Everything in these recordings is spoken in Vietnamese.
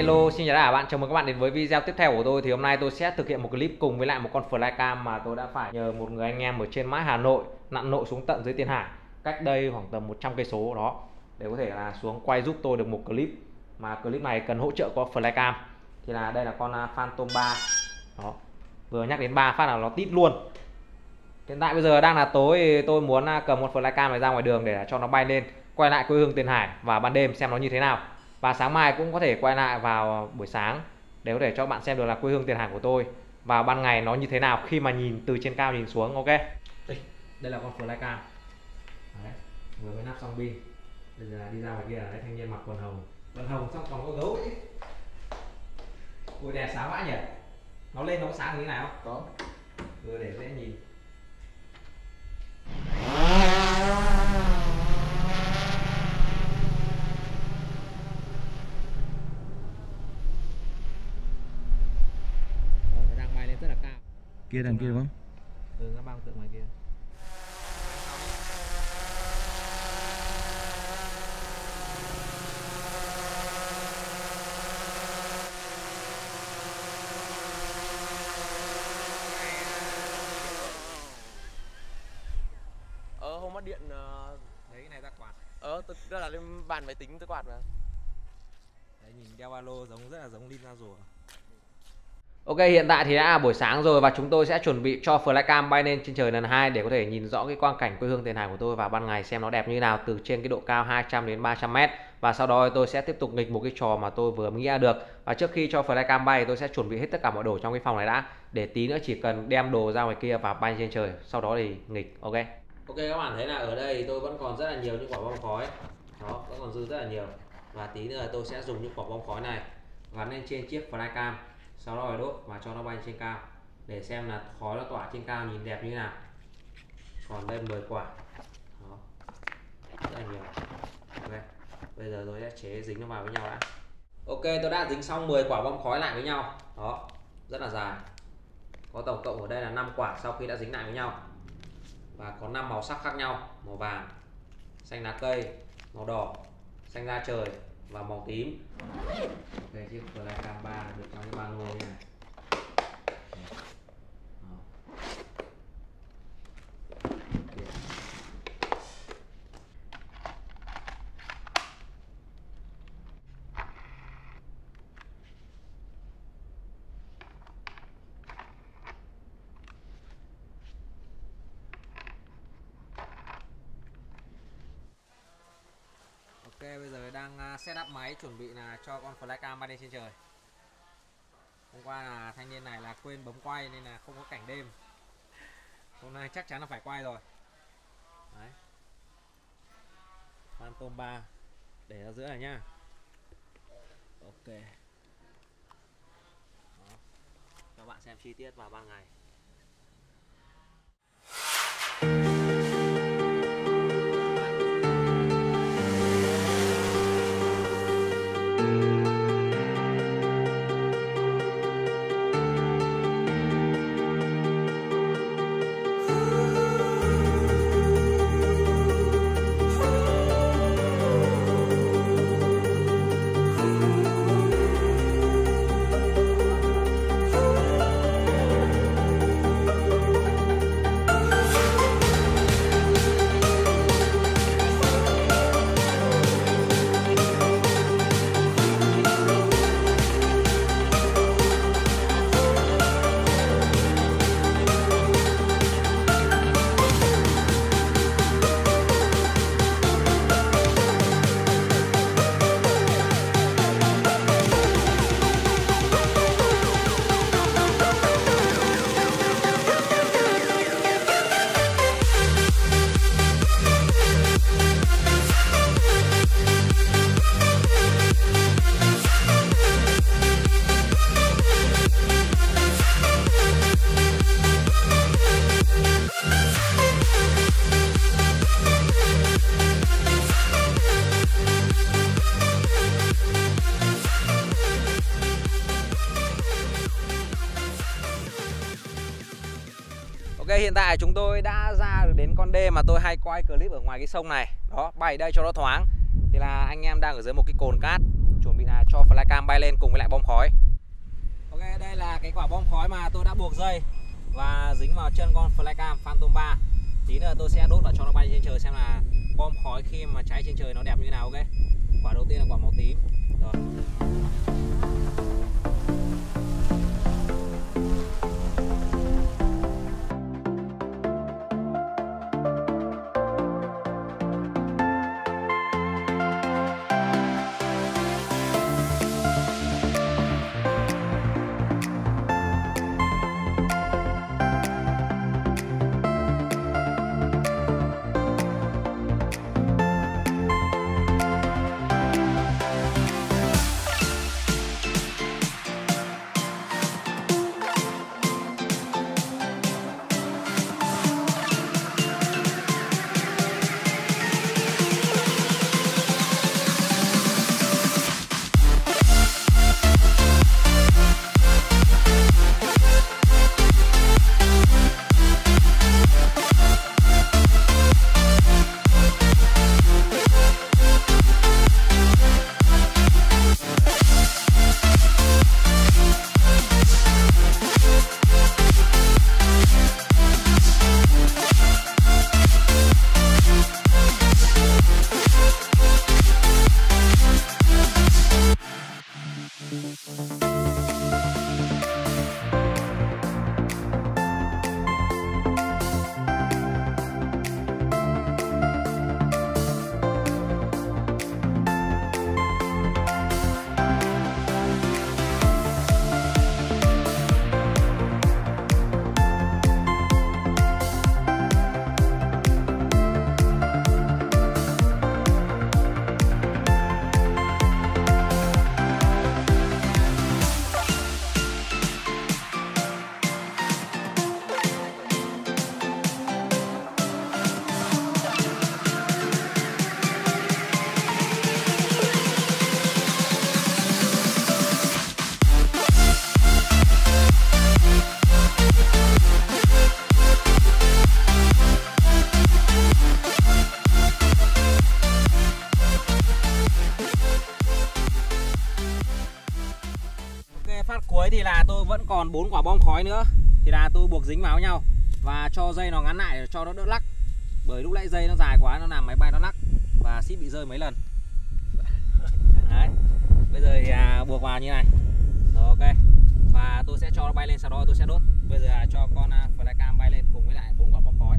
Hello, xin chào tất cả các bạn, chào mừng các bạn đến với video tiếp theo của tôi. Thì hôm nay tôi sẽ thực hiện một clip cùng với lại một con flycam mà tôi đã phải nhờ một người anh em ở trên mãi Hà Nội nặn nội xuống tận dưới Tiền Hải, cách đây khoảng tầm 100 cây số đó, để có thể là xuống quay giúp tôi được một clip. Mà clip này cần hỗ trợ có flycam. Thì là đây là con Phantom 3. Đó. Vừa nhắc đến 3 phát là nó tít luôn. Hiện tại bây giờ đang là tối, tôi muốn cầm con flycam này ra ngoài đường để cho nó bay lên, quay lại quê hương Tiền Hải và ban đêm xem nó như thế nào. Và sáng mai cũng có thể quay lại vào buổi sáng để có thể cho bạn xem được là quê hương Tiền Hải của tôi vào ban ngày nó như thế nào khi mà nhìn từ trên cao nhìn xuống. Ok, đây là con flycam. Vừa mới nắp xong pin, bây giờ đi ra ngoài kia đấy, thanh niên mặc quần hồng xong còn có gấu ấy. Ui đèn sáng vãi nhỉ, nó lên nó có sáng như thế nào không? Có. Vừa để dễ nhìn. Nó đang bay lên rất là cao. Kia đằng kia đúng không? Ừ, nó băng tượng ngoài kia. Không mất điện. Đấy, cái này ra quạt. Tức là lên bàn máy tính tôi quạt mà. Đấy, nhìn đeo ba lô rất là giống Lin ra rùa. Ok, hiện tại thì đã buổi sáng rồi và chúng tôi sẽ chuẩn bị cho flycam bay lên trên trời lần 2 để có thể nhìn rõ cái quang cảnh quê hương Tiền Hải của tôi vào ban ngày xem nó đẹp như nào từ trên cái độ cao 200 đến 300 m. Và sau đó tôi sẽ tiếp tục nghịch một cái trò mà tôi vừa nghĩ ra được. Và trước khi cho flycam bay tôi sẽ chuẩn bị hết tất cả mọi đồ trong cái phòng này đã, để tí nữa chỉ cần đem đồ ra ngoài kia và bay trên trời, sau đó thì nghịch. Ok. Ok, các bạn thấy là ở đây tôi vẫn còn rất là nhiều những quả bom khói. Đó, vẫn còn dư rất là nhiều. Và tí nữa tôi sẽ dùng những quả bom khói này gắn lên trên chiếc flycam, sau đó đốt và cho nó bay trên cao để xem là khói nó tỏa trên cao nhìn đẹp như thế nào. Còn đây 10 quả. Đó, rất là nhiều. Ok, bây giờ tôi sẽ chế dính nó vào với nhau đã. Ok, tôi đã dính xong 10 quả bom khói lại với nhau. Đó, rất là dài. Có tổng cộng ở đây là 5 quả sau khi đã dính lại với nhau. Và có 5 màu sắc khác nhau: màu vàng, xanh lá cây, màu đỏ, xanh da trời và màu tím. Đây, chiếc flycam 3 được trong cái ba lô như này. Ok, bây giờ đang setup máy chuẩn bị là cho con flycam bay lên trên trời. Hôm qua là thanh niên này là quên bấm quay nên là không có cảnh đêm. Hôm nay chắc chắn là phải quay rồi. Đấy, Phantom 3 để ra giữa này nhá. Ok. Đó, cho bạn xem chi tiết vào ban ngày. Ok, hiện tại chúng tôi đã ra đến con đê mà tôi hay quay clip ở ngoài cái sông này. Đó, bay đây cho nó thoáng. Thì là anh em đang ở dưới một cái cồn cát, chuẩn bị là cho fly flycam bay lên cùng với lại bom khói. Ok, đây là cái quả bom khói mà tôi đã buộc dây và dính vào chân con flycam Phantom 3. Tí nữa tôi sẽ đốt và cho nó bay trên trời xem là bom khói khi mà cháy trên trời nó đẹp như nào. Ok, quả đầu tiên là quả màu tím. Rồi. Phát cuối thì là tôi vẫn còn 4 quả bom khói nữa, thì là tôi buộc dính vào nhau và cho dây nó ngắn lại cho nó đỡ lắc, bởi lúc nãy dây nó dài quá nó làm máy bay nó lắc và xít bị rơi mấy lần. Đấy, bây giờ thì buộc vào như này. Rồi, ok, và tôi sẽ cho nó bay lên, sau đó tôi sẽ đốt. Bây giờ cho con flycam bay lên cùng với lại 4 quả bom khói.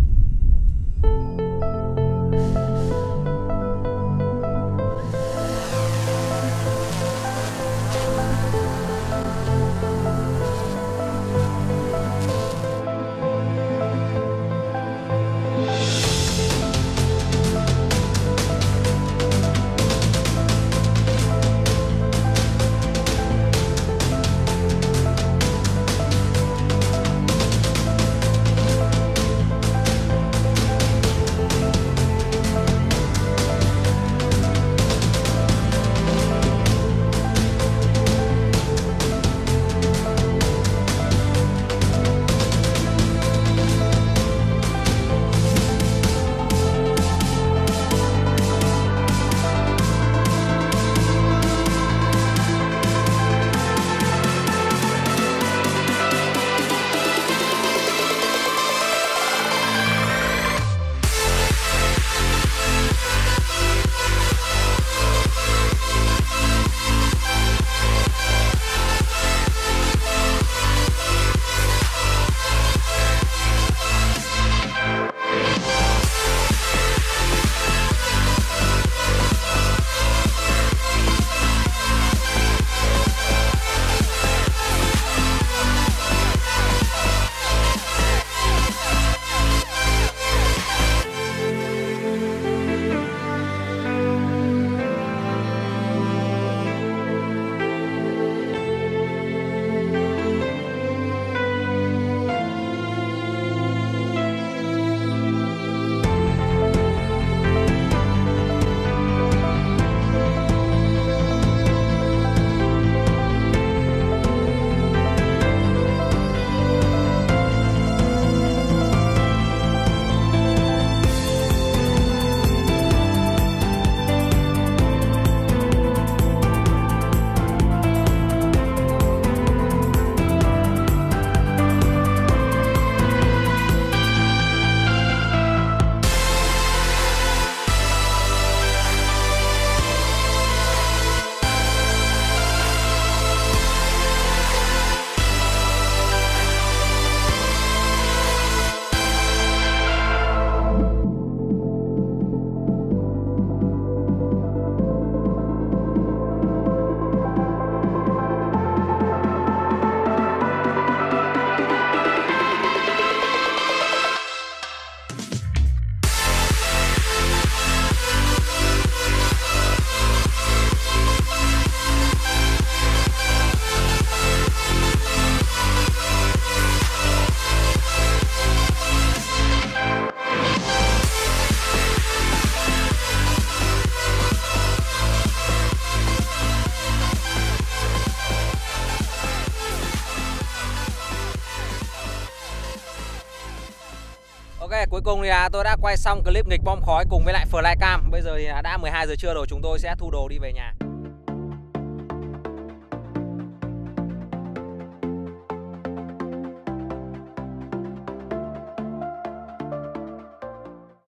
Ok, cuối cùng thì tôi đã quay xong clip nghịch bom khói cùng với lại flycam. Bây giờ thì đã 12 giờ trưa rồi, chúng tôi sẽ thu đồ đi về nhà.